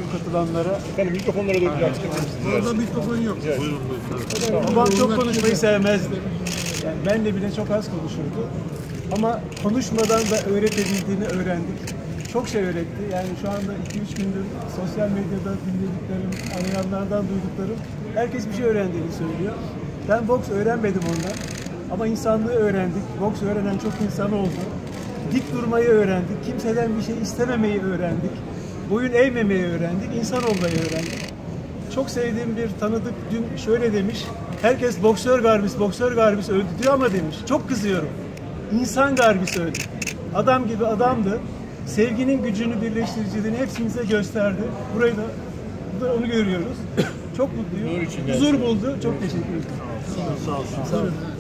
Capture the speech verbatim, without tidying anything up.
tüm katılanlara. Efendim mikrofonlara doğru bir açıklamak. Orada mikrofon yok. Evet. Buyurun buyurun. Babam çok konuşmayı sevmezdi. Yani benle bile çok az konuşurdu. Ama konuşmadan da öğretebildiğini öğrendik. Çok şey öğretti. Yani şu anda iki üç gündür sosyal medyada dinlediklerim, arayanlardan duyduklarım, herkes bir şey öğrendiğini söylüyor. Ben boks öğrenmedim ondan. Ama insanlığı öğrendik. Boks öğrenen çok insan oldu. Dik durmayı öğrendik. Kimseden bir şey istememeyi öğrendik. Boyun eğmemeyi öğrendik. İnsan olmayı öğrendik. Çok sevdiğim bir tanıdık dün şöyle demiş. Herkes boksör Garbis, boksör Garbis öldü diyor ama demiş. Çok kızıyorum. İnsan Garbis öldü. Adam gibi adamdı. Sevginin gücünü, birleştiriciliğini hepsimize gösterdi. Burayı da, burada onu görüyoruz. Çok mutluyum. Huzur buldu. Çok teşekkür ederim. Sağ olsun. Sağ olsun.